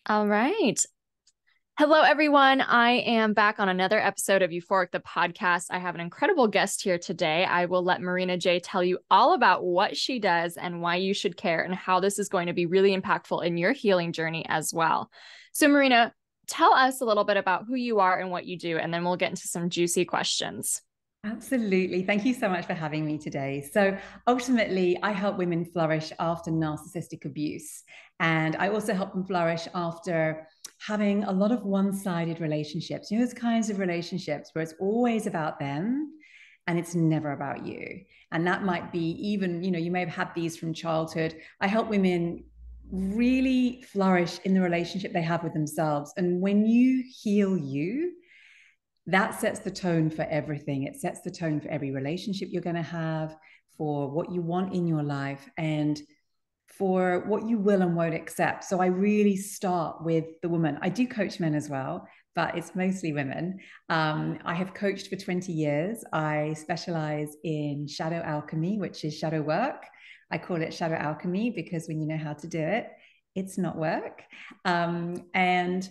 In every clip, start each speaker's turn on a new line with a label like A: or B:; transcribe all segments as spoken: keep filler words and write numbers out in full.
A: All right. Hello, everyone. I am back on another episode of Euphoric, the podcast. I have an incredible guest here today. I will let Marina J tell you all about what she does and why you should care and how this is going to be really impactful in your healing journey as well. So, Marina, tell us a little bit about who you are and what you do, and then we'll get into some juicy questions.
B: Absolutely. Thank you so much for having me today. So, ultimately, I help women flourish after narcissistic abuse. And I also help them flourish after having a lot of one sided relationships. You know, those kinds of relationships where it's always about them and it's never about you. And that might be even, you know, you may have had these from childhood. I help women really flourish in the relationship they have with themselves. And when you heal you, that sets the tone for everything. It sets the tone for every relationship you're going to have, for what you want in your life, and for what you will and won't accept. So I really start with the woman. I do coach men as well, but it's mostly women. Um, I have coached for twenty years. I specialize in shadow alchemy, which is shadow work. I call it shadow alchemy because when you know how to do it, it's not work. Um, and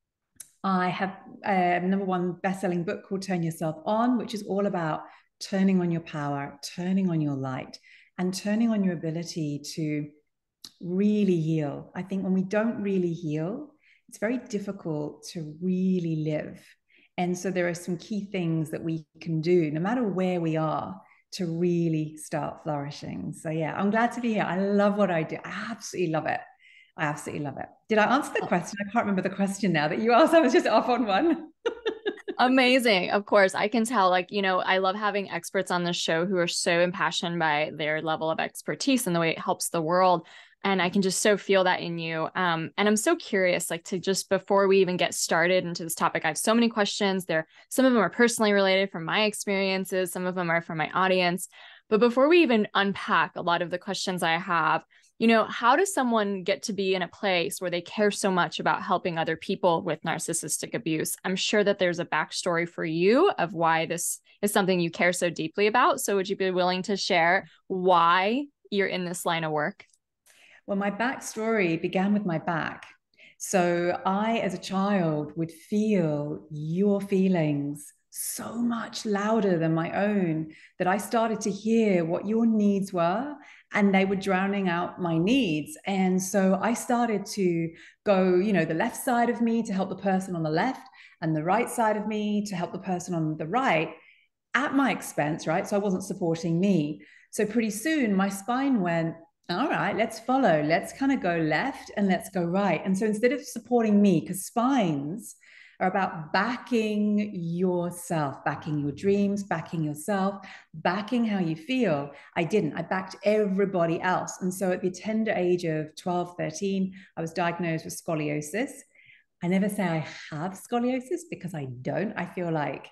B: I have a number one best-selling book called Turn Yourself On, which is all about turning on your power, turning on your light, and turning on your ability to really heal. I think when we don't really heal, it's very difficult to really live. And so there are some key things that we can do, no matter where we are, to really start flourishing. So yeah, I'm glad to be here. I love what I do. I absolutely love it. I absolutely love it. Did I answer the question? I can't remember the question now that you asked. I was just off on one.
A: Amazing. Of course, I can tell, like, you know, I love having experts on the show who are so impassioned by their level of expertise and the way it helps the world. And I can just so feel that in you. Um, and I'm so curious, like, to just before we even get started into this topic, I have so many questions. There, some of them are personally related from my experiences, some of them are from my audience. But before we even unpack a lot of the questions I have, you know, how does someone get to be in a place where they care so much about helping other people with narcissistic abuse? I'm sure that there's a backstory for you of why this is something you care so deeply about. So would you be willing to share why you're in this line of work?
B: Well, my backstory began with my back. So I, as a child, would feel your feelings so much louder than my own that I started to hear what your needs were, and they were drowning out my needs. And so I started to go, you know, the left side of me to help the person on the left, and the right side of me to help the person on the right at my expense, right? So I wasn't supporting me. So pretty soon my spine went, all right, let's follow. Let's kind of go left and let's go right. And so instead of supporting me, because spines are about backing yourself, backing your dreams, backing yourself, backing how you feel. I didn't. I backed everybody else. And so at the tender age of twelve, thirteen, I was diagnosed with scoliosis. I never say I have scoliosis because I don't. I feel like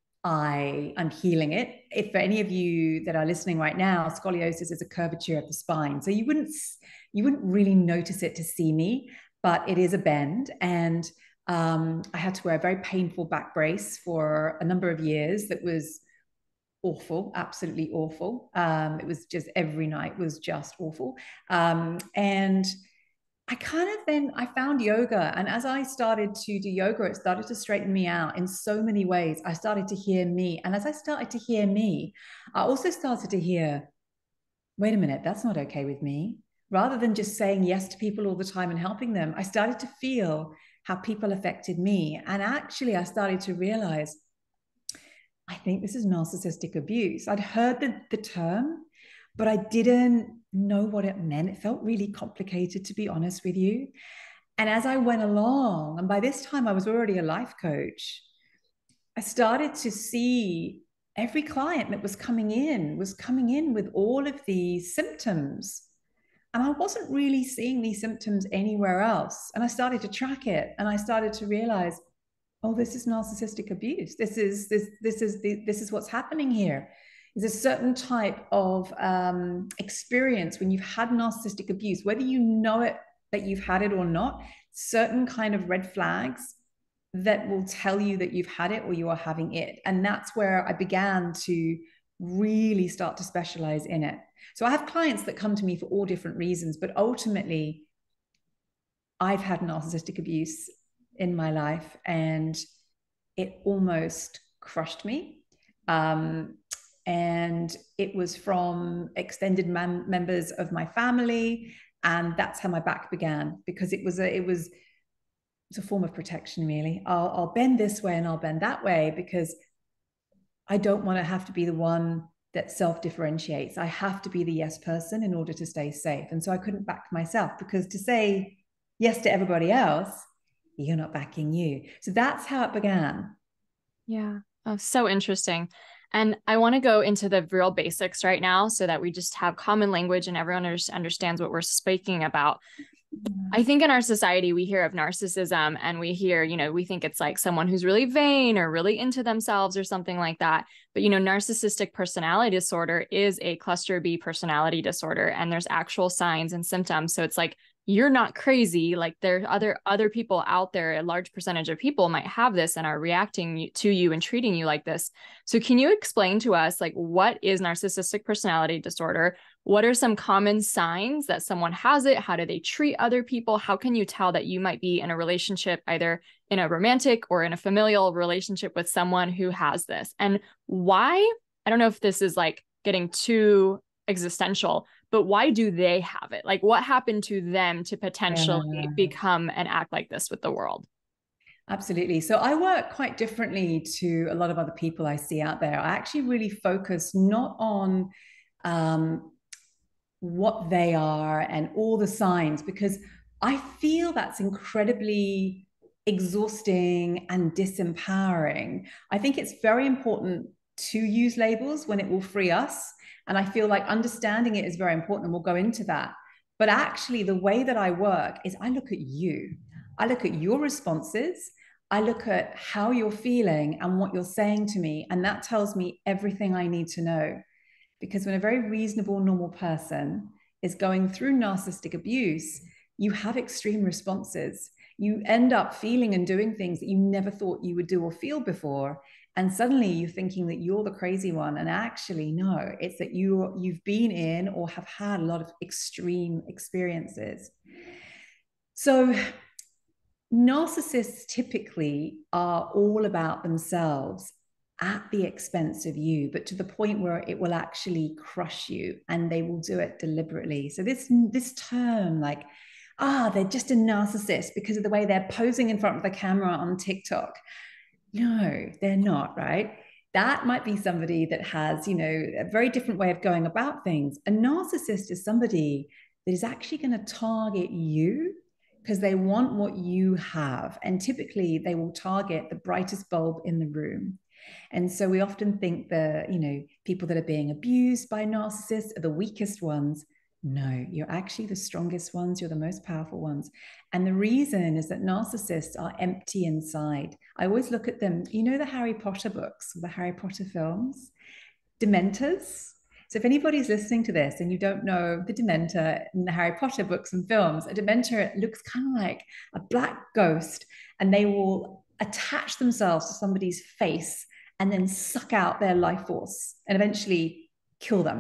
B: I am healing it. If for any of you that are listening right now, scoliosis is a curvature of the spine. So you wouldn't you wouldn't really notice it to see me, but it is a bend. And um, I had to wear a very painful back brace for a number of years. That was awful, absolutely awful. Um, it was just every night was just awful. Um, and I kind of then I found yoga, and as I started to do yoga, it started to straighten me out in so many ways. I started to hear me, and as I started to hear me, I also started to hear, wait a minute, that's not okay with me. Rather than just saying yes to people all the time and helping them, I started to feel how people affected me, and actually, I started to realize, I think this is narcissistic abuse. I'd heard the, the term, but I didn't know what it meant. It felt really complicated, to be honest with you. And as I went along, and by this time I was already a life coach, I started to see every client that was coming in was coming in with all of these symptoms. And I wasn't really seeing these symptoms anywhere else. And I started to track it, and I started to realize, oh, this is narcissistic abuse. This is this this is the, this is what's happening here. There's a certain type of um, experience when you've had narcissistic abuse, whether you know it that you've had it or not. Certain kind of red flags that will tell you that you've had it or you are having it, and that's where I began to really start to specialize in it. So I have clients that come to me for all different reasons, but ultimately I've had narcissistic abuse in my life, and it almost crushed me. Um, and it was from extended man- members of my family, and that's how my back began, because it was a it was it's a form of protection, really. I'll, I'll bend this way and I'll bend that way because I don't want to have to be the one that self-differentiates. I have to be the yes person in order to stay safe. And so I couldn't back myself, because to say yes to everybody else, you're not backing you. So that's how it began.
A: Yeah. Oh, so interesting. And I want to go into the real basics right now so that we just have common language and everyone understands what we're speaking about. I think in our society, we hear of narcissism and we hear, you know, we think it's like someone who's really vain or really into themselves or something like that. But, you know, narcissistic personality disorder is a cluster B personality disorder, and there's actual signs and symptoms. So it's like, you're not crazy. Like there are other, other people out there, a large percentage of people might have this and are reacting to you and treating you like this. So can you explain to us, like, what is narcissistic personality disorder? What are some common signs that someone has it? How do they treat other people? How can you tell that you might be in a relationship, either in a romantic or in a familial relationship with someone who has this? And why? I don't know if this is like getting too existential, but why do they have it? Like, what happened to them to potentially
B: Yeah.
A: become and act like this with the world?
B: Absolutely. So I work quite differently to a lot of other people I see out there. I actually really focus not on um, what they are and all the signs, because I feel that's incredibly exhausting and disempowering. I think it's very important to use labels when it will free us. And I feel like understanding it is very important, and we'll go into that. But actually, the way that I work is I look at you, I look at your responses. I look at how you're feeling and what you're saying to me. And that tells me everything I need to know. Because when a very reasonable, normal person is going through narcissistic abuse, you have extreme responses. You end up feeling and doing things that you never thought you would do or feel before. And suddenly you're thinking that you're the crazy one. And actually, no, it's that you, you've been in or have had a lot of extreme experiences. So narcissists typically are all about themselves at the expense of you, but to the point where it will actually crush you, and they will do it deliberately. So this this term, like, ah, they're just a narcissist because of the way they're posing in front of the camera on TikTok. No, they're not, right? That might be somebody that has, you know, a very different way of going about things. A narcissist is somebody that is actually going to target you because they want what you have. And typically they will target the brightest bulb in the room. And so we often think that, you know, people that are being abused by narcissists are the weakest ones. No, you're actually the strongest ones. You're the most powerful ones. And the reason is that narcissists are empty inside. I always look at them, you know, the Harry Potter books, the Harry Potter films, Dementors. So if anybody's listening to this and you don't know the Dementor in the Harry Potter books and films, a Dementor looks kind of like a black ghost, and they will attach themselves to somebody's face and then suck out their life force and eventually kill them.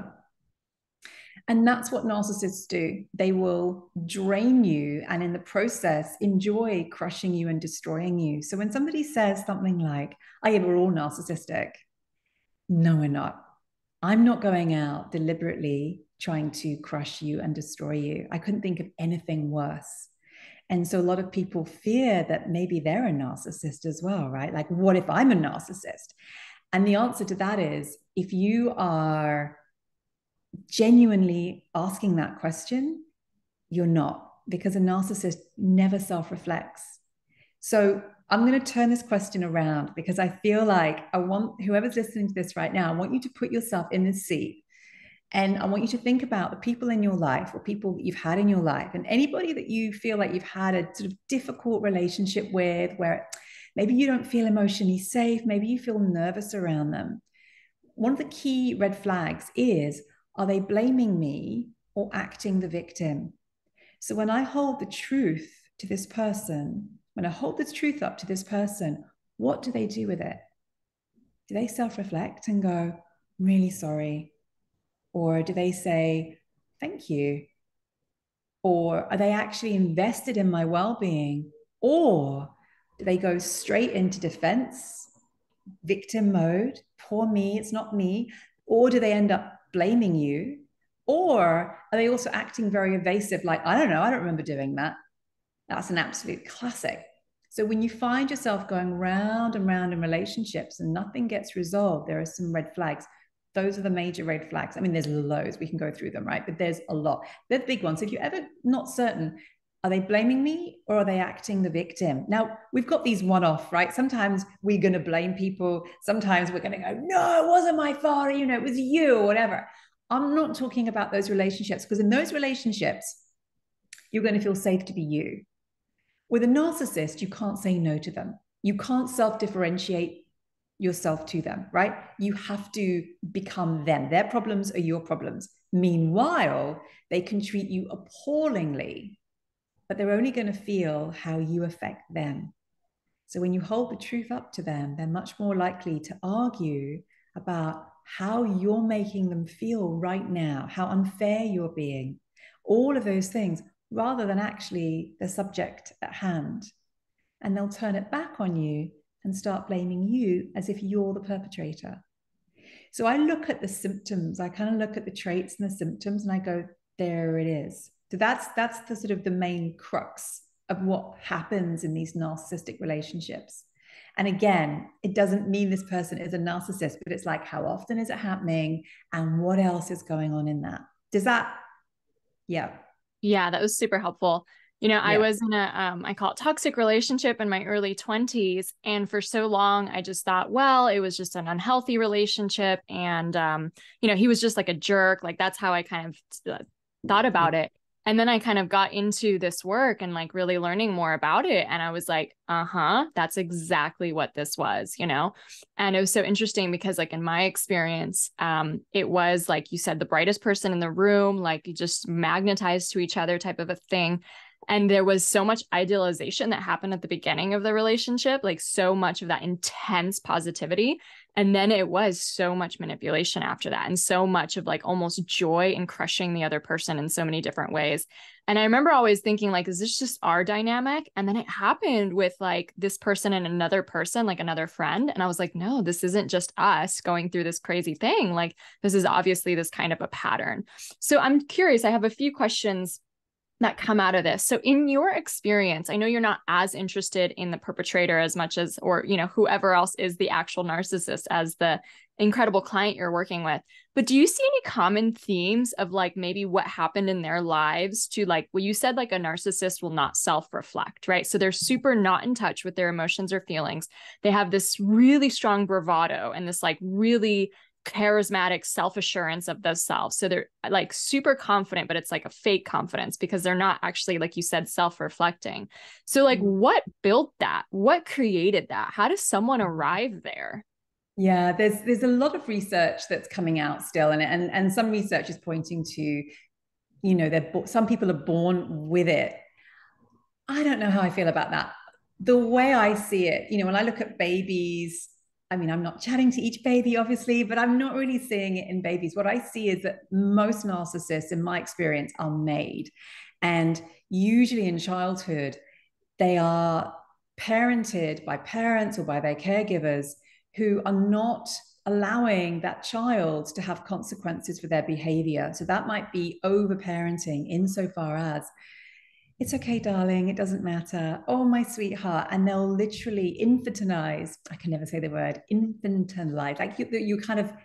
B: And that's what narcissists do. They will drain you and in the process enjoy crushing you and destroying you. So when somebody says something like, oh, yeah, we're all narcissistic. No, we're not. I'm not going out deliberately trying to crush you and destroy you. I couldn't think of anything worse. And so a lot of people fear that maybe they're a narcissist as well, right? Like, what if I'm a narcissist? And the answer to that is, if you are genuinely asking that question, you're not, because a narcissist never self-reflects. So I'm going to turn this question around, because I feel like I want whoever's listening to this right now, I want you to put yourself in this seat. And I want you to think about the people in your life, or people that you've had in your life, and anybody that you feel like you've had a sort of difficult relationship with, where maybe you don't feel emotionally safe, maybe you feel nervous around them. One of the key red flags is, are they blaming me or acting the victim? So when I hold the truth to this person, when I hold the truth up to this person, what do they do with it? Do they self-reflect and go, I'm really sorry? Or do they say, thank you? Or are they actually invested in my well-being? Or do they go straight into defense, victim mode, poor me, it's not me? Or do they end up blaming you? Or are they also acting very evasive, like, I don't know, I don't remember doing that? That's an absolute classic. So when you find yourself going round and round in relationships and nothing gets resolved, there are some red flags. Those are the major red flags. I mean, there's loads, we can go through them, right? But there's a lot. They're the big ones. If you're ever not certain, are they blaming me or are they acting the victim? Now, we've got these one-off, right? Sometimes we're going to blame people. Sometimes we're going to go, no, it wasn't my fault, you know, it was you or whatever. I'm not talking about those relationships, because in those relationships, you're going to feel safe to be you. With a narcissist, you can't say no to them. You can't self-differentiate yourself to them, right? You have to become them. Their problems are your problems. Meanwhile, they can treat you appallingly, but they're only going to feel how you affect them. So when you hold the truth up to them, they're much more likely to argue about how you're making them feel right now, how unfair you're being, all of those things, rather than actually the subject at hand. And they'll turn it back on you and start blaming you as if you're the perpetrator. So I look at the symptoms, I kind of look at the traits and the symptoms, and I go, there it is. So that's that's the sort of the main crux of what happens in these narcissistic relationships. And again, it doesn't mean this person is a narcissist, but it's like, how often is it happening and what else is going on in that? Does that, yeah.
A: Yeah, that was super helpful. You know, I
B: Yeah.
A: was in a, um, I call it toxic relationship in my early twenties. And for so long, I just thought, well, it was just an unhealthy relationship. And, um, you know, he was just like a jerk. Like, that's how I kind of uh, thought about it. And then I kind of got into this work and like really learning more about it. And I was like, uh-huh, that's exactly what this was, you know? And it was so interesting because like in my experience, um, it was like you said, the brightest person in the room, like just magnetized to each other type of a thing. And there was so much idealization that happened at the beginning of the relationship, like so much of that intense positivity. And then it was so much manipulation after that, and so much of like almost joy in crushing the other person in so many different ways. And I remember always thinking, like, is this just our dynamic? And then it happened with like this person and another person, like another friend. And I was like, no, this isn't just us going through this crazy thing. Like, this is obviously this kind of a pattern. So I'm curious, I have a few questions that come out of this. So in your experience, I know you're not as interested in the perpetrator as much as, or, you know, whoever else is the actual narcissist as the incredible client you're working with, but do you see any common themes of like maybe what happened in their lives to like, well, you said like a narcissist will not self-reflect, right? So they're super not in touch with their emotions or feelings. They have this really strong bravado and this like really charismatic self-assurance of themselves. So they're like super confident, but it's like a fake confidence because they're not actually, like you said, self-reflecting. So like what built that? What created that? How does someone arrive there?
B: Yeah, there's there's a lot of research that's coming out still, and and and some research is pointing to, you know, they're some people are born with it. I don't know how I feel about that. The way I see it, you know, when I look at babies, I mean, I'm not chatting to each baby, obviously, but I'm not really seeing it in babies. What I see is that most narcissists, in my experience, are made. And usually in childhood, they are parented by parents or by their caregivers who are not allowing that child to have consequences for their behavior. So that might be over-parenting insofar as, it's okay, darling, it doesn't matter. Oh, my sweetheart. And they'll literally infantilize. I can never say the word infantilize. Like you, you kind of,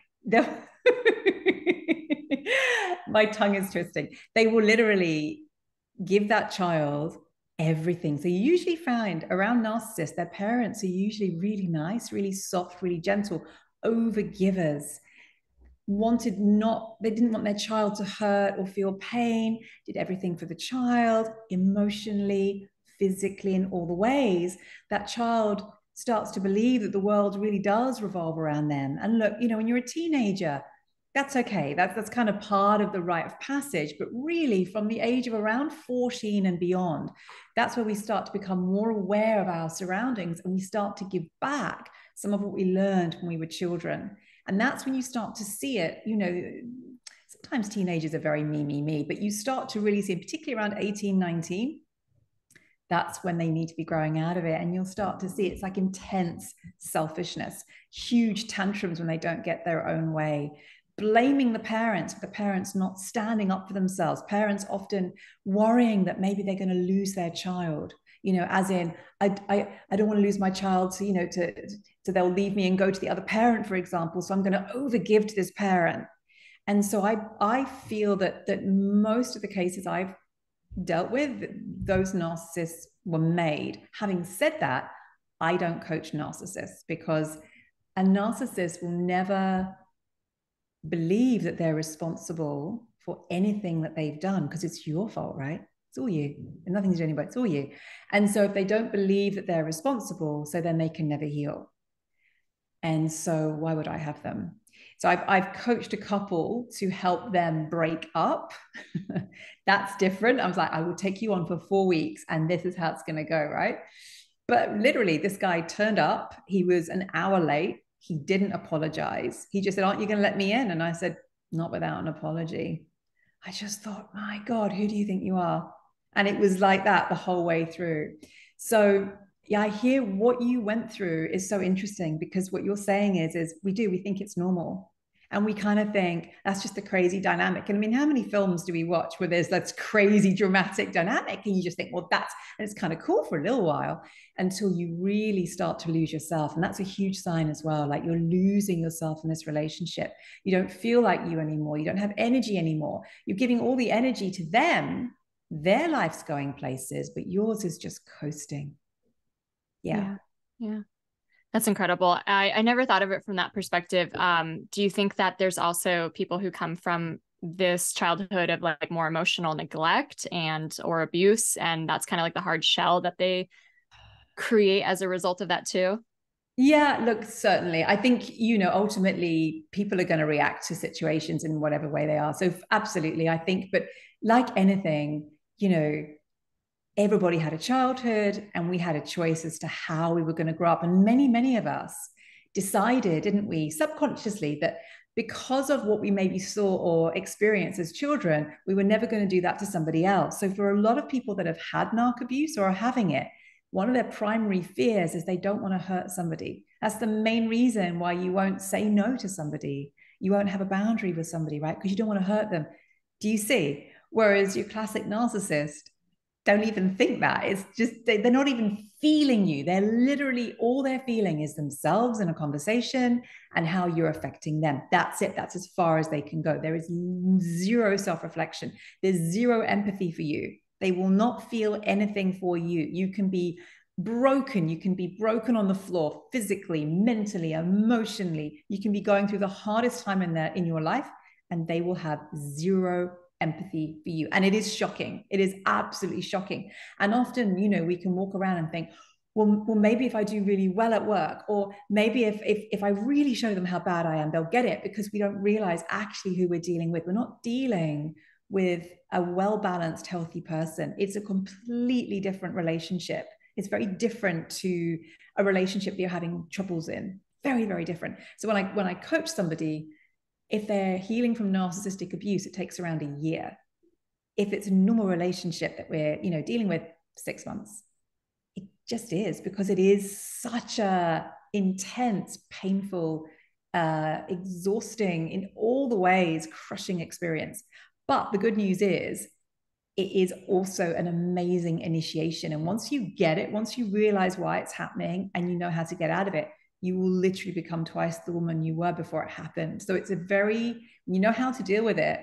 B: my tongue is twisting. They will literally give that child everything. So you usually find around narcissists, their parents are usually really nice, really soft, really gentle, over givers. Wanted not, they didn't want their child to hurt or feel pain, did everything for the child, emotionally, physically, in all the ways. That child starts to believe that the world really does revolve around them. And look, you know, when you're a teenager, that's okay. That's, that's kind of part of the rite of passage. But really, from the age of around fourteen and beyond, that's where we start to become more aware of our surroundings and we start to give back some of what we learned when we were children. And that's when you start to see it, you know, sometimes teenagers are very me, me, me, but you start to really see, particularly around eighteen, nineteen, that's when they need to be growing out of it. And you'll start to see it's like intense selfishness, huge tantrums when they don't get their own way, blaming the parents for the parents not standing up for themselves, parents often worrying that maybe they're going to lose their child, you know, as in, I, I, I don't want to lose my child to, you know, to, so they'll leave me and go to the other parent, for example. So I'm going to overgive to this parent. And so I, I feel that, that most of the cases I've dealt with, those narcissists were made. Having said that, I don't coach narcissists because a narcissist will never believe that they're responsible for anything that they've done because it's your fault, right? It's all you. And nothing to do anybody, it's all you. And so if they don't believe that they're responsible, so then they can never heal. And so why would I have them? So I've, I've coached a couple to help them break up. That's different. I was like, I will take you on for four weeks and this is how it's going to go, right? But literally, this guy turned up. He was an hour late. He didn't apologize. He just said, aren't you going to let me in? And I said, not without an apology. I just thought, my God, who do you think you are? And it was like that the whole way through. So yeah, I hear what you went through is so interesting because what you're saying is, is we do, we think it's normal. And we kind of think that's just a crazy dynamic. And I mean, how many films do we watch where there's that crazy dramatic dynamic? And you just think, well, that's, and it's kind of cool for a little while until you really start to lose yourself. And that's a huge sign as well. Like you're losing yourself in this relationship. You don't feel like you anymore. You don't have energy anymore. You're giving all the energy to them. Their life's going places, but yours is just coasting.
A: Yeah. Yeah. yeah. That's incredible. I, I never thought of it from that perspective. Um, do you think that there's also people who come from this childhood of like more emotional neglect and or abuse, and that's kind of like the hard shell that they create as a result of that too?
B: Yeah, look, certainly. I think, you know, ultimately people are going to react to situations in whatever way they are. So absolutely, I think, but like anything, you know, everybody had a childhood and we had a choice as to how we were going to grow up. And many, many of us decided, didn't we, subconsciously, that because of what we maybe saw or experienced as children, we were never going to do that to somebody else. So for a lot of people that have had narc abuse or are having it, one of their primary fears is they don't want to hurt somebody. That's the main reason why you won't say no to somebody. You won't have a boundary with somebody, right? Because you don't want to hurt them. Do you see? Whereas your classic narcissist don't even think that. It's just, they're not even feeling you. They're literally, all they're feeling is themselves in a conversation and how you're affecting them. That's it. That's as far as they can go. There is zero self-reflection. There's zero empathy for you. They will not feel anything for you. You can be broken. You can be broken on the floor, physically, mentally, emotionally. You can be going through the hardest time in their, in your life, and they will have zero empathy for you. And it is shocking. It is absolutely shocking. And often, you know, we can walk around and think, well, well, maybe if I do really well at work, or maybe if, if, if I really show them how bad I am, they'll get it, because we don't realize actually who we're dealing with. We're not dealing with a well-balanced, healthy person. It's a completely different relationship. It's very different to a relationship that you're having troubles in. Very, very different. So when I, when I coach somebody, if they're healing from narcissistic abuse, it takes around a year. If it's a normal relationship that we're, you know, dealing with, six months. It just is, because it is such a intense, painful, uh, exhausting, in all the ways, crushing experience. But the good news is, it is also an amazing initiation. And once you get it, once you realize why it's happening and you know how to get out of it, you will literally become twice the woman you were before it happened. So it's a very, you know how to deal with it.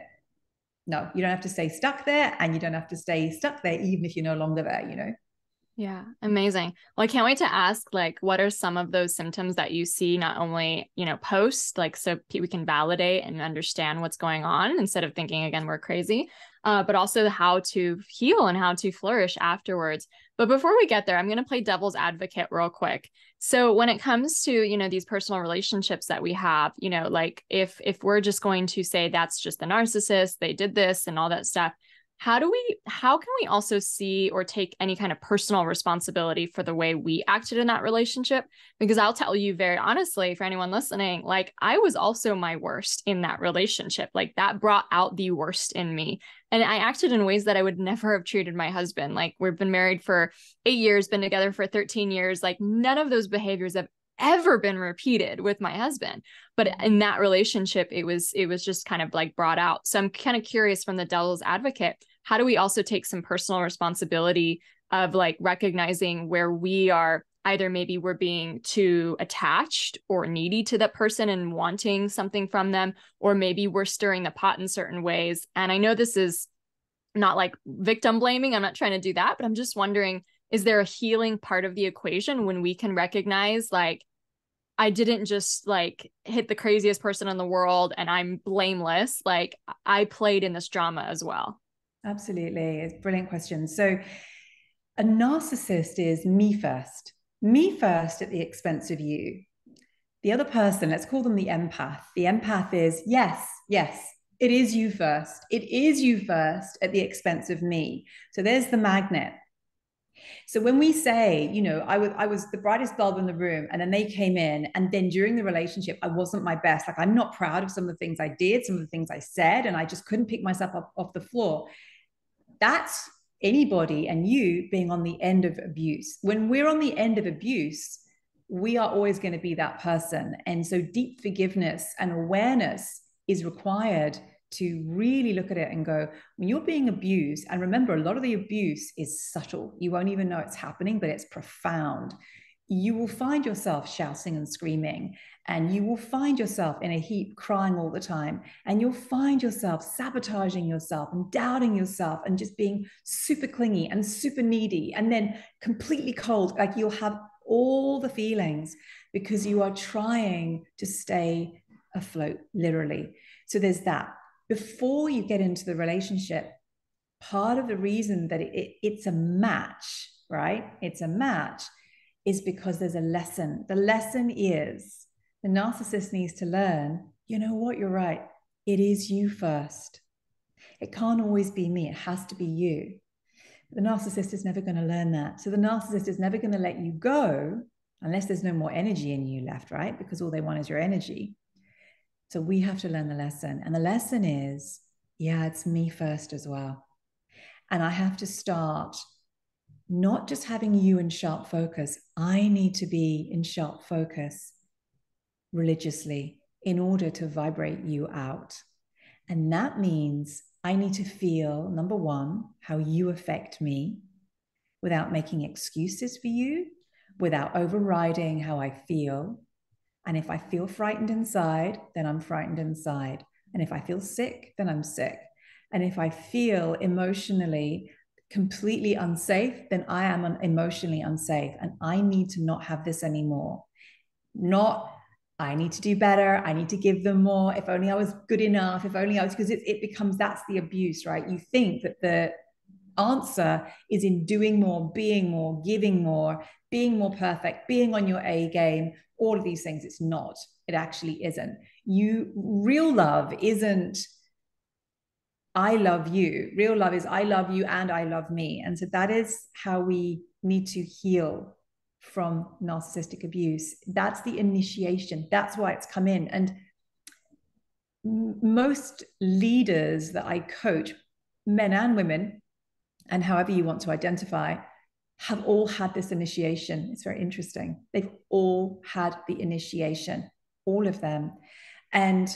B: No, you don't have to stay stuck there, and you don't have to stay stuck there even if you're no longer there, you know?
A: Yeah, amazing. Well, I can't wait to ask, like, what are some of those symptoms that you see not only, you know, post, like, so we can validate and understand what's going on instead of thinking, again, we're crazy, uh, but also how to heal and how to flourish afterwards. But before we get there, I'm going to play devil's advocate real quick. So when it comes to, you know, these personal relationships that we have, you know, like if, if we're just going to say that's just the narcissist, they did this and all that stuff, how do we, how can we also see or take any kind of personal responsibility for the way we acted in that relationship? Because I'll tell you very honestly, for anyone listening, like I was also my worst in that relationship. Like that brought out the worst in me. And I acted in ways that I would never have treated my husband. Like we've been married for eight years, been together for thirteen years. Like none of those behaviors have ever been repeated with my husband, but in that relationship it was it was just kind of like brought out. So I'm kind of curious, from the devil's advocate, how do we also take some personal responsibility of like recognizing where we are either maybe we're being too attached or needy to that person and wanting something from them, or maybe we're stirring the pot in certain ways. And I know this is not like victim blaming, I'm not trying to do that, but I'm just wondering, is there a healing part of the equation when we can recognize like, I didn't just like hit the craziest person in the world and I'm blameless. Like I played in this drama as well.
B: Absolutely. It's a brilliant question. So a narcissist is me first, me first at the expense of you. The other person, let's call them the empath. The empath is, yes, yes, it is you first. It is you first at the expense of me. So there's the magnet. So when we say, you know, I was I was the brightest bulb in the room, and then they came in, and then during the relationship, I wasn't my best. Like I'm not proud of some of the things I did, some of the things I said, and I just couldn't pick myself up off the floor. That's anybody and you being on the end of abuse. When we're on the end of abuse, we are always going to be that person. And so deep forgiveness and awareness is required to really look at it and go, when you're being abused, and remember, a lot of the abuse is subtle. You won't even know it's happening, but it's profound. You will find yourself shouting and screaming, and you will find yourself in a heap crying all the time, and you'll find yourself sabotaging yourself and doubting yourself and just being super clingy and super needy and then completely cold. Like you'll have all the feelings because you are trying to stay afloat, literally. So there's that. Before you get into the relationship, part of the reason that it, it, it's a match, right? It's a match is because there's a lesson. The lesson is the narcissist needs to learn, you know what, you're right. It is you first. It can't always be me. It has to be you. The narcissist is never going to learn that. So the narcissist is never going to let you go unless there's no more energy in you left, right? Because all they want is your energy. So we have to learn the lesson. And the lesson is, yeah, it's me first as well. And I have to start not just having you in sharp focus. I need to be in sharp focus religiously in order to vibrate you out. And that means I need to feel, number one, how you affect me without making excuses for you, without overriding how I feel. And if I feel frightened inside, then I'm frightened inside. And if I feel sick, then I'm sick. And if I feel emotionally completely unsafe, then I am emotionally unsafe. And I need to not have this anymore. Not, I need to do better. I need to give them more. If only I was good enough. If only I was, because it, it becomes, that's the abuse, right? You think that the answer is in doing more, being more, giving more, being more perfect, being on your A game, all of these things. It's not. It actually isn't. You, real love isn't I love you. Real love is I love you and I love me. And so that is how we need to heal from narcissistic abuse. That's the initiation. That's why it's come in. And most leaders that I coach, men and women, and however you want to identify, have all had this initiation. It's very interesting. They've all had the initiation, all of them. And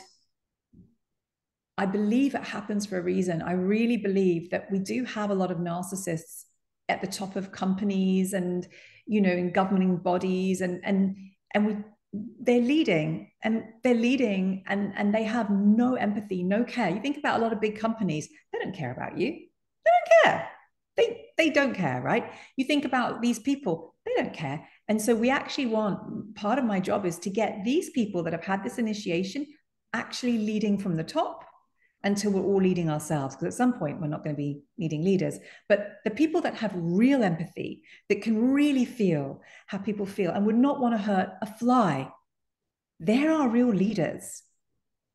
B: I believe it happens for a reason. I really believe that we do have a lot of narcissists at the top of companies and, you know, in governing bodies, and and and we they're leading and they're leading and and they have no empathy, no care. You think about a lot of big companies, they don't care about you. They don't care. They they don't care, right? You think about these people, they don't care. And so we actually want, part of my job is to get these people that have had this initiation actually leading from the top until we're all leading ourselves, because at some point we're not going to be needing leaders. But the people that have real empathy, that can really feel how people feel and would not want to hurt a fly, they're our real leaders.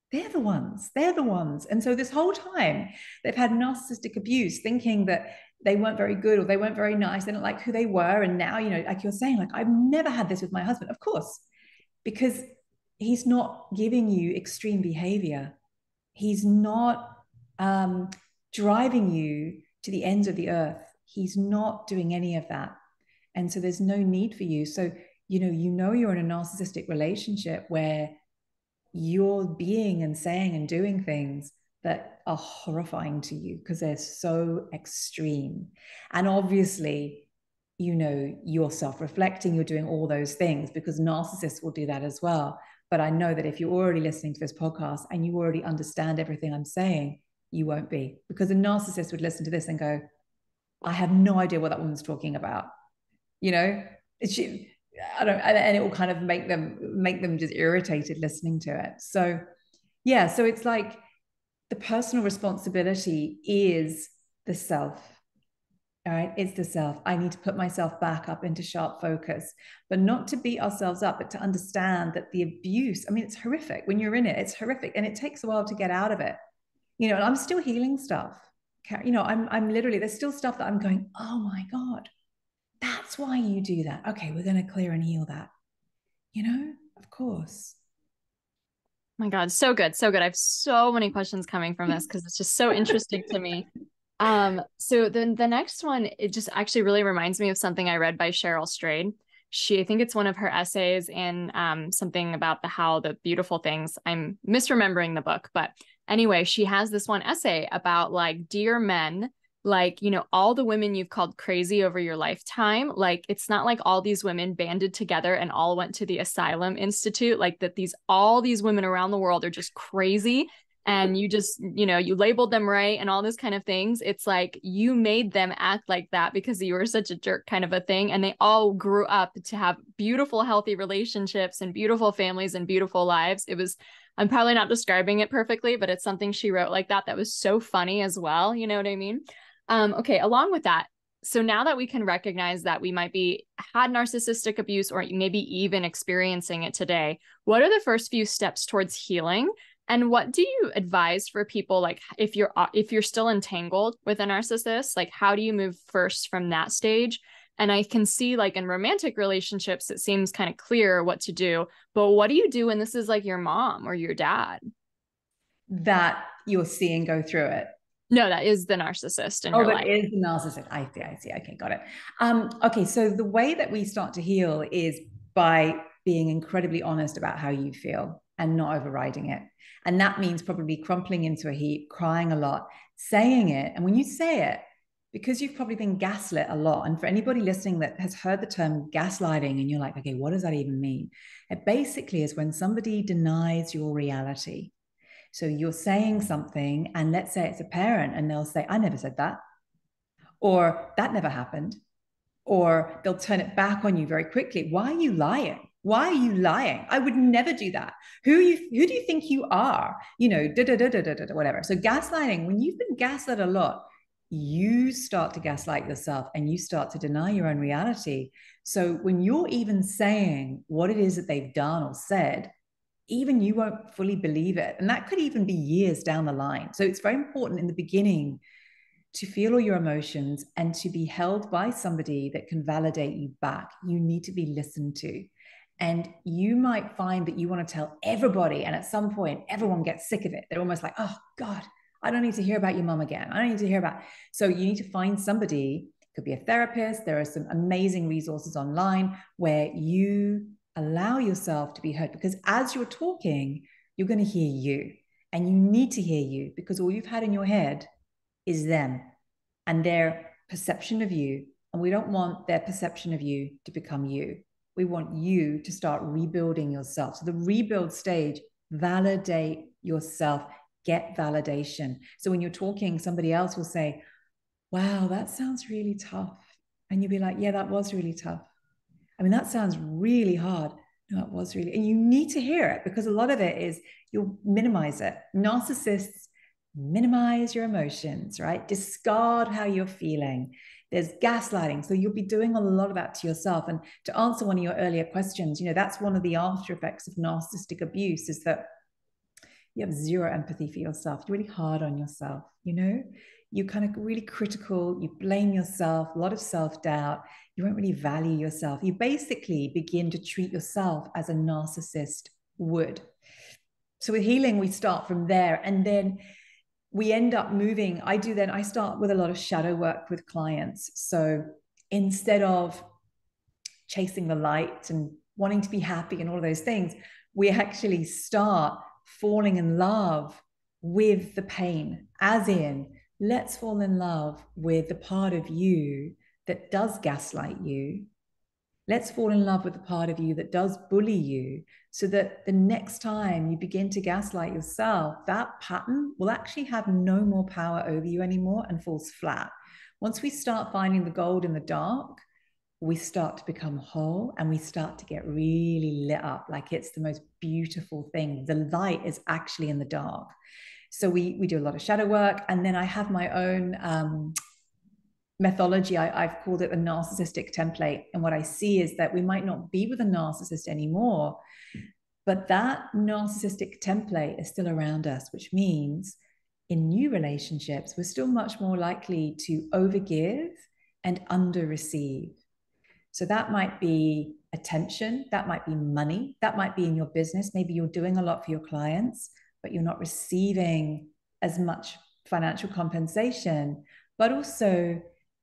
B: They're the ones. They're the ones. And so this whole time they've had narcissistic abuse, thinking that they weren't very good or they weren't very nice. They didn't like who they were. And now, you know, like you're saying, like, I've never had this with my husband. Of course, because he's not giving you extreme behavior. He's not um, driving you to the ends of the earth. He's not doing any of that. And so there's no need for you. So, you know, you know, you're in a narcissistic relationship where you're being and saying and doing things that are horrifying to you because they're so extreme. And obviously, you know, you're self-reflecting, you're doing all those things because narcissists will do that as well. But I know that if you're already listening to this podcast and you already understand everything I'm saying, you won't be, because a narcissist would listen to this and go, I have no idea what that woman's talking about. You know, she, I don't, and it will kind of make them make them just irritated listening to it. So, yeah, so it's like the personal responsibility is the self. All right, it's the self. I need to put myself back up into sharp focus, but not to beat ourselves up, but to understand that the abuse, I mean, it's horrific. When you're in it, it's horrific, and it takes a while to get out of it. You know, and I'm still healing stuff. You know, I'm I'm literally, there's still stuff that I'm going, oh my God, that's why you do that. Okay, we're going to clear and heal that. You know, of course.
A: Oh my God, so good, so good. I have so many questions coming from this because it's just so interesting to me. Um, so then the next one, it just actually really reminds me of something I read by Cheryl Strayed. She, I think it's one of her essays in um, something about the how the beautiful things. I'm misremembering the book, but anyway, she has this one essay about like, dear men, like, you know, all the women you've called crazy over your lifetime, like, it's not like all these women banded together and all went to the Asylum Institute, like that these, all these women around the world are just crazy. And you just, you know, you labeled them right and all this kind of things. It's like you made them act like that because you were such a jerk kind of a thing. And they all grew up to have beautiful, healthy relationships and beautiful families and beautiful lives. It was, I'm probably not describing it perfectly, but it's something she wrote like that. That was so funny as well. You know what I mean? Um, okay, along with that, so now that we can recognize that we might be had narcissistic abuse or maybe even experiencing it today, what are the first few steps towards healing? And what do you advise for people, like if you're if you're still entangled with a narcissist, like how do you move first from that stage? And I can see like in romantic relationships, it seems kind of clear what to do, but what do you do when this is like your mom or your dad?
B: That you're seeing go through it.
A: No, that is the narcissist in
B: Oh,
A: your
B: that
A: life.
B: is the narcissist. I see, I see. Okay, got it. Um, okay, so the way that we start to heal is by being incredibly honest about how you feel and not overriding it. And that means probably crumpling into a heap, crying a lot, saying it. And when you say it, because you've probably been gaslit a lot, and for anybody listening that has heard the term gaslighting and you're like, okay, what does that even mean? It basically is when somebody denies your reality. So you're saying something, and let's say it's a parent, and they'll say, I never said that, or that never happened, or they'll turn it back on you very quickly. Why are you lying? Why are you lying? I would never do that. Who you who do you think you are? You know, da da da da da da whatever. So gaslighting, when you've been gaslit a lot, you start to gaslight yourself and you start to deny your own reality. So when you're even saying what it is that they've done or said, even you won't fully believe it. And that could even be years down the line. So it's very important in the beginning to feel all your emotions and to be held by somebody that can validate you back. You need to be listened to. And you might find that you want to tell everybody. And at some point, everyone gets sick of it. They're almost like, oh, God, I don't need to hear about your mom again. I don't need to hear about. So you need to find somebody, it could be a therapist. There are some amazing resources online where you allow yourself to be heard, because as you're talking, you're going to hear you, and you need to hear you, because all you've had in your head is them and their perception of you. And we don't want their perception of you to become you. We want you to start rebuilding yourself. So the rebuild stage, validate yourself, get validation. So when you're talking, somebody else will say, wow, that sounds really tough. And you'll be like, yeah, that was really tough. I mean, that sounds really hard. No, it was really, and you need to hear it, because a lot of it is you'll minimize it. Narcissists minimize your emotions, right? Discard how you're feeling. There's gaslighting. So you'll be doing a lot of that to yourself. And to answer one of your earlier questions, you know, that's one of the after effects of narcissistic abuse, is that You have zero empathy for yourself. You're really hard on yourself, you know? You're kind of really critical. You blame yourself, a lot of self-doubt. You won't really value yourself. You basically begin to treat yourself as a narcissist would. So with healing, we start from there. And then we end up moving. I do then, I start with a lot of shadow work with clients. So instead of chasing the light and wanting to be happy and all of those things, we actually start falling in love with the pain, as in, let's fall in love with the part of you that does gaslight you. Let's fall in love with the part of you that does bully you, so that the next time you begin to gaslight yourself, that pattern will actually have no more power over you anymore and falls flat. Once we start finding the gold in the dark, we start to become whole and we start to get really lit up like it's the most beautiful thing. The light is actually in the dark. So we, we do a lot of shadow work. And then I have my own um, methodology. I, I've called it the narcissistic template. And what I see is that we might not be with a narcissist anymore, but that narcissistic template is still around us, which means in new relationships, we're still much more likely to overgive and under-receive. So that might be attention, that might be money, that might be in your business. Maybe you're doing a lot for your clients, but you're not receiving as much financial compensation. But also,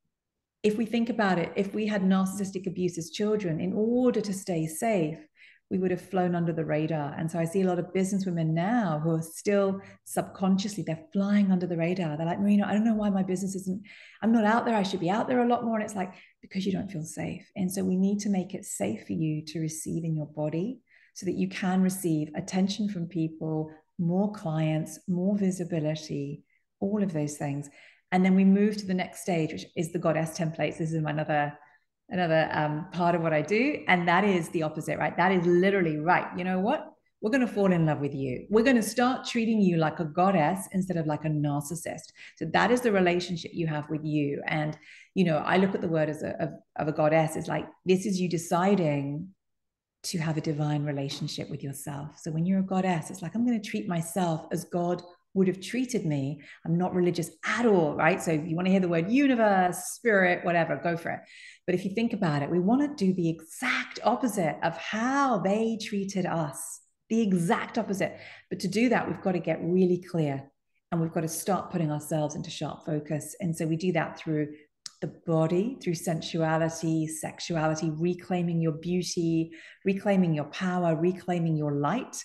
B: if we think about it, if we had narcissistic abuse as children, in order to stay safe, we would have flown under the radar. And so I see a lot of business women now who are still subconsciously, they're flying under the radar. They're like, Marina, I don't know why my business isn't, I'm not out there. I should be out there a lot more. And it's like, because you don't feel safe. And so we need to make it safe for you to receive in your body so that you can receive attention from people, more clients, more visibility, all of those things. And then we move to the next stage, which is the goddess templates. This is another another um, part of what I do. And that is the opposite, right? That is literally right. You know what? We're going to fall in love with you. We're going to start treating you like a goddess instead of like a narcissist. So that is the relationship you have with you. And, you know, I look at the word as a, of, of a goddess. It's like, this is you deciding to have a divine relationship with yourself. So when you're a goddess, it's like, I'm going to treat myself as God would have treated me. I'm not religious at all, right? So if you want to hear the word universe, spirit, whatever, go for it. But if you think about it, we want to do the exact opposite of how they treated us, the exact opposite. But to do that, we've got to get really clear and we've got to start putting ourselves into sharp focus. And so we do that through the body, through sensuality, sexuality, reclaiming your beauty, reclaiming your power, reclaiming your light.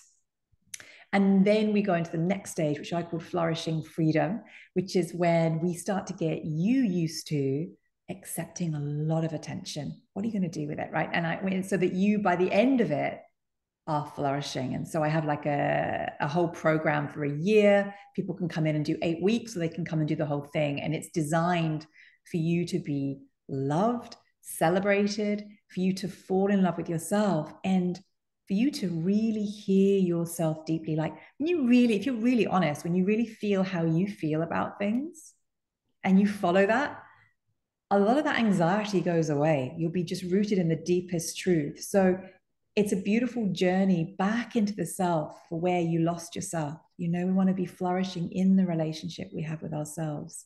B: And then we go into the next stage, which I call flourishing freedom, which is when we start to get you used to accepting a lot of attention. What are you going to do with it, right? And I, so that you, by the end of it, are flourishing. And so I have like a, a whole program for a year. People can come in and do eight weeks, or they can come and do the whole thing. And it's designed for you to be loved, celebrated, for you to fall in love with yourself, and for you to really hear yourself deeply. Like when you really, if you're really honest, when you really feel how you feel about things and you follow that, a lot of that anxiety goes away. You'll be just rooted in the deepest truth. So it's a beautiful journey back into the self for where you lost yourself. You know, we want to be flourishing in the relationship we have with ourselves.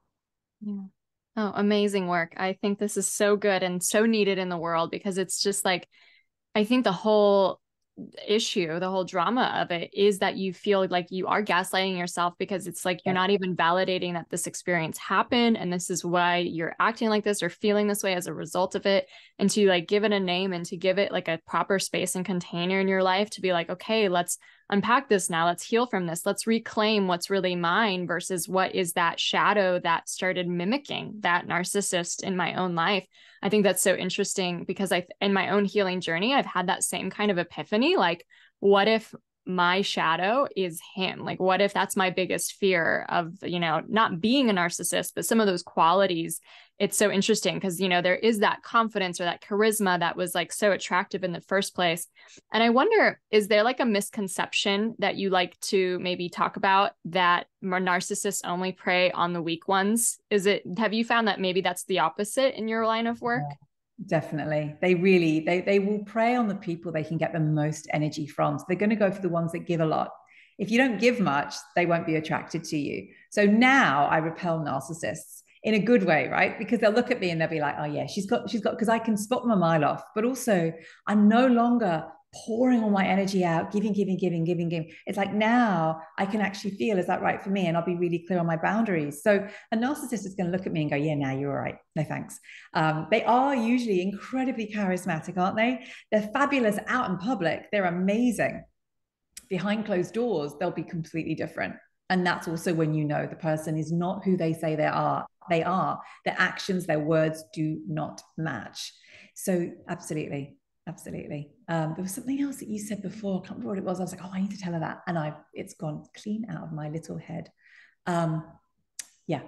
A: Yeah. Oh, amazing work. I think this is so good and so needed in the world, because it's just like, I think the whole issue, the whole drama of it is that you feel like you are gaslighting yourself, because it's like you're not even validating that this experience happened and this is why you're acting like this or feeling this way as a result of it. And to like give it a name and to give it like a proper space and container in your life to be like, okay, let's unpack this now. Let's heal from this. Let's reclaim what's really mine versus what is that shadow that started mimicking that narcissist in my own life. I think that's so interesting, because I, in my own healing journey, I've had that same kind of epiphany. Like, what if my shadow is him? Like, what if that's my biggest fear of, you know, not being a narcissist, but some of those qualities. It's so interesting because, you know, there is that confidence or that charisma that was like so attractive in the first place. And I wonder, is there like a misconception that you like to maybe talk about, that narcissists only prey on the weak ones? Is it, have you found that maybe that's the opposite in your line of work?
B: Yeah. Definitely. They really, they, they will prey on the people they can get the most energy from. So they're going to go for the ones that give a lot. If you don't give much, they won't be attracted to you. So now I repel narcissists in a good way, right? Because they'll look at me and they'll be like, oh yeah, she's got, she's got, because I can spot them a mile off. But also I'm no longer pouring all my energy out, giving, giving, giving, giving, giving. It's like now I can actually feel, is that right for me? And I'll be really clear on my boundaries. So a narcissist is going to look at me and go, yeah, now you're all right. No, thanks. Um, they are usually incredibly charismatic, aren't they? They're fabulous out in public. They're amazing. Behind closed doors, they'll be completely different. And that's also when you know the person is not who they say they are. They are. Their actions, their words do not match. So absolutely. Absolutely. Um, there was something else that you said before. I can't remember what it was. I was like, oh, I need to tell her that. And I it's gone clean out of my little head. Um, yeah.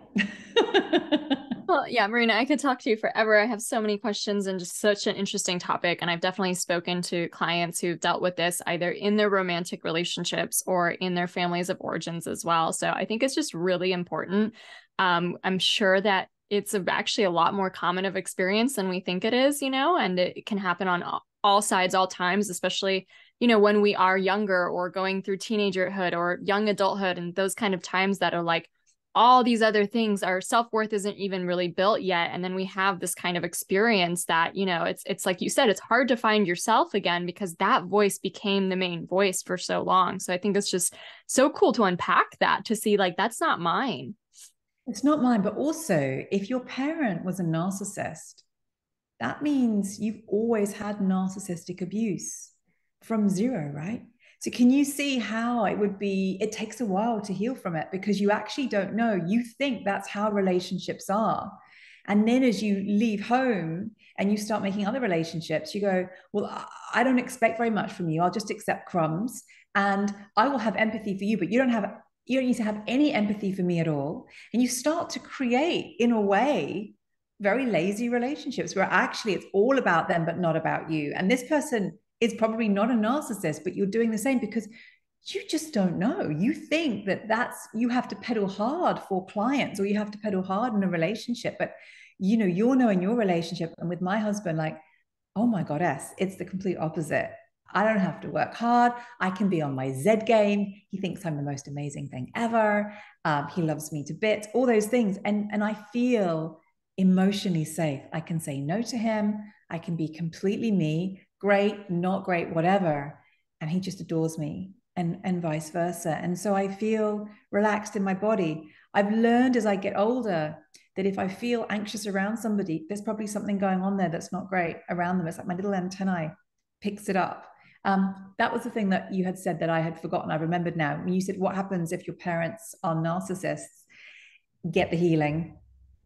A: Well, yeah, Marina, I could talk to you forever. I have so many questions and just such an interesting topic. And I've definitely spoken to clients who've dealt with this either in their romantic relationships or in their families of origins as well. So I think it's just really important. Um, I'm sure that it's actually a lot more common of experience than we think it is, you know, and it can happen on all sides, all times, especially, you know, when we are younger or going through teenagerhood or young adulthood and those kind of times that are like, all these other things, our self-worth isn't even really built yet. And then we have this kind of experience that, you know, it's it's like you said, it's hard to find yourself again because that voice became the main voice for so long. So I think it's just so cool to unpack that, to see like, that's not mine.
B: It's not mine. But also, if your parent was a narcissist, that means you've always had narcissistic abuse from zero, right? So can you see how it would be, it takes a while to heal from it because you actually don't know. You think that's how relationships are. And then as you leave home and you start making other relationships, you go, well, I don't expect very much from you. I'll just accept crumbs and I will have empathy for you, but you don't have, you don't need to have any empathy for me at all. And you start to create, in a way, very lazy relationships where actually it's all about them, but not about you. And this person is probably not a narcissist, but you're doing the same because you just don't know. You think that that's, you have to pedal hard for clients or you have to pedal hard in a relationship. But, you know, you're knowing your relationship. And with my husband, like, oh my goddess, it's the complete opposite. I don't have to work hard. I can be on my Z game. He thinks I'm the most amazing thing ever. Um, he loves me to bits, all those things. And, and I feel emotionally safe. I can say no to him. I can be completely me, great, not great, whatever. And he just adores me and, and vice versa. And so I feel relaxed in my body. I've learned as I get older that if I feel anxious around somebody, there's probably something going on there that's not great around them. It's like my little antennae picks it up. Um, that was the thing that you had said that I had forgotten. I remembered now. When you said, what happens if your parents are narcissists? Get the healing.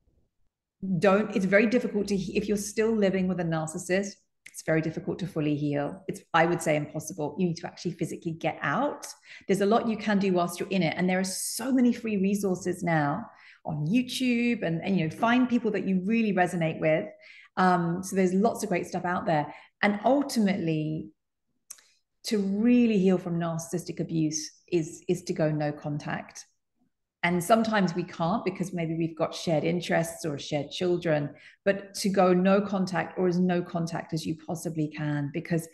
B: Don't, it's very difficult to, if you're still living with a narcissist, it's very difficult to fully heal. It's, I would say, impossible. You need to actually physically get out. There's a lot you can do whilst you're in it. And there are so many free resources now on YouTube and, and you know, find people that you really resonate with. Um, so there's lots of great stuff out there. And ultimately, to really heal from narcissistic abuse is, is to go no contact. And sometimes we can't because maybe we've got shared interests or shared children, but to go no contact or as no contact as you possibly can, because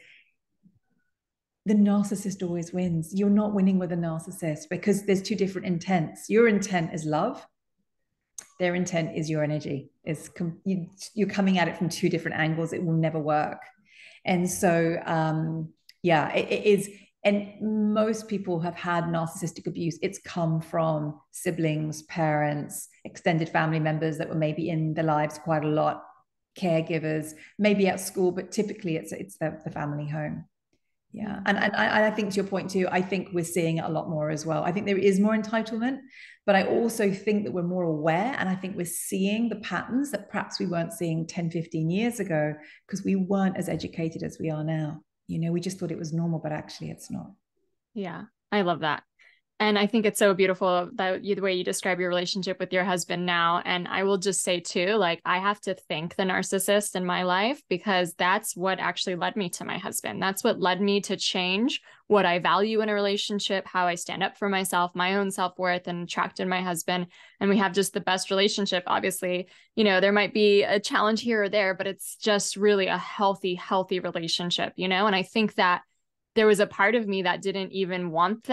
B: the narcissist always wins. You're not winning with a narcissist because there's two different intents. Your intent is love. Their intent is your energy. It's you, you're coming at it from two different angles. It will never work. And so, um, yeah, it, it is. And most people have had narcissistic abuse. It's come from siblings, parents, extended family members that were maybe in their lives quite a lot, caregivers, maybe at school, but typically it's it's the, the family home. Yeah. And, and I, I think to your point too, I think we're seeing it a lot more as well. I think there is more entitlement, but I also think that we're more aware. And I think we're seeing the patterns that perhaps we weren't seeing ten, fifteen years ago because we weren't as educated as we are now. You know, we just thought it was normal, but actually it's not.
A: Yeah, I love that. And I think it's so beautiful that you, the way you describe your relationship with your husband now. And I will just say too, like, I have to thank the narcissist in my life because that's what actually led me to my husband. That's what led me to change what I value in a relationship, how I stand up for myself, my own self-worth, and attracted my husband. And we have just the best relationship. Obviously, you know, there might be a challenge here or there, but it's just really a healthy, healthy relationship, you know? And I think that there was a part of me that didn't even want that.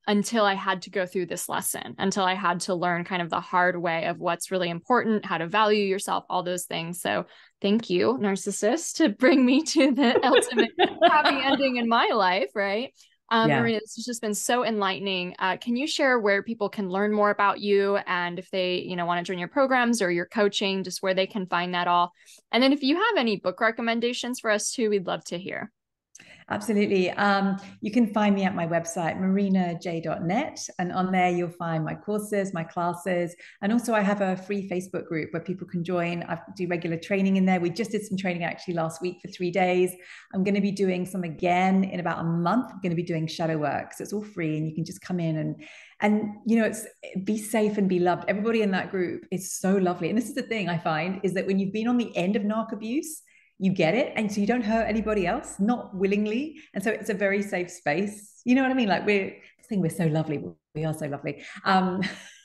A: until I had to go through this lesson, until I had to learn kind of the hard way of what's really important, how to value yourself, all those things. So thank you, Narcissist, to bring me to the ultimate happy ending in my life, right? Um,
B: Yeah.
A: Marina, this has just been so enlightening. Uh, can you share where people can learn more about you, and if they, you know, want to join your programs or your coaching, just where they can find that all? And then if you have any book recommendations for us too, we'd love to hear.
B: Absolutely. Um, you can find me at my website, marina j dot net. And on there, you'll find my courses, my classes. And also, I have a free Facebook group where people can join. I do regular training in there. We just did some training actually last week for three days. I'm going to be doing some again in about a month. I'm going to be doing shadow work. So it's all free, and you can just come in and, and you know, it's be safe and be loved. Everybody in that group is so lovely. And this is the thing I find is that when you've been on the end of narc abuse, you get it, and so you don't hurt anybody else, not willingly, and so it's a very safe space. You know what I mean? Like we're I think we're so lovely. We are so lovely. Um,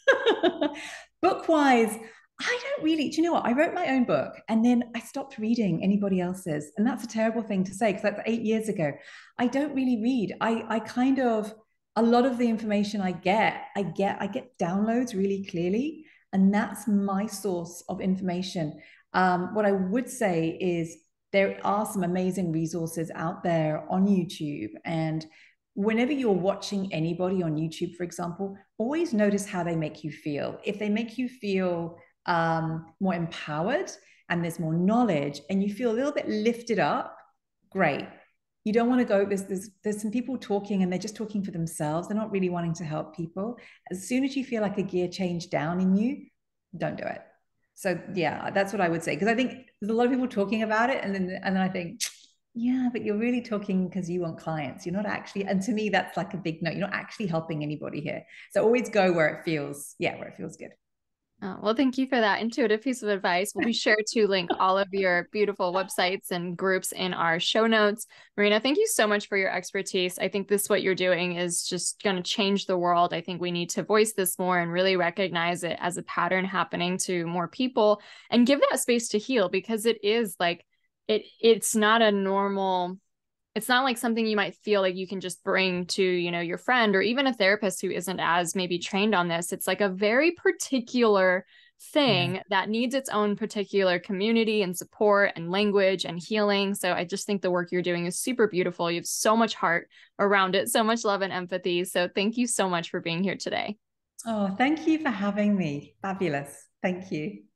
B: book wise, I don't really. Do you know what? I wrote my own book, and then I stopped reading anybody else's, and that's a terrible thing to say because that's eight years ago. I don't really read. I I kind of a lot of the information I get, I get I get downloads really clearly, and that's my source of information. Um, what I would say is there are some amazing resources out there on YouTube. And whenever you're watching anybody on YouTube, for example, always notice how they make you feel. If they make you feel um, more empowered and there's more knowledge and you feel a little bit lifted up, great. You don't want to go, there's, there's, there's some people talking and they're just talking for themselves. They're not really wanting to help people. As soon as you feel like a gear change down in you, don't do it. So yeah, that's what I would say. Because I think there's a lot of people talking about it. And then, and then I think, yeah, but you're really talking because you want clients. You're not actually, and to me, that's like a big no. You're not actually helping anybody here. So always go where it feels, yeah, where it feels good.
A: Oh, well, thank you for that intuitive piece of advice. We'll be sure to link all of your beautiful websites and groups in our show notes. Marina, thank you so much for your expertise. I think this, what you're doing is just going to change the world. I think we need to voice this more and really recognize it as a pattern happening to more people and give that space to heal, because it is like, it, it's not a normal, it's not like something you might feel like you can just bring to, you know, your friend or even a therapist who isn't as maybe trained on this. It's like a very particular thing
B: Yeah.
A: that needs its own particular community and support and language and healing. So I just think the work you're doing is super beautiful. You have so much heart around it, so much love and empathy. So thank you so much for being here today.
B: Oh, thank you for having me. Fabulous. Thank you.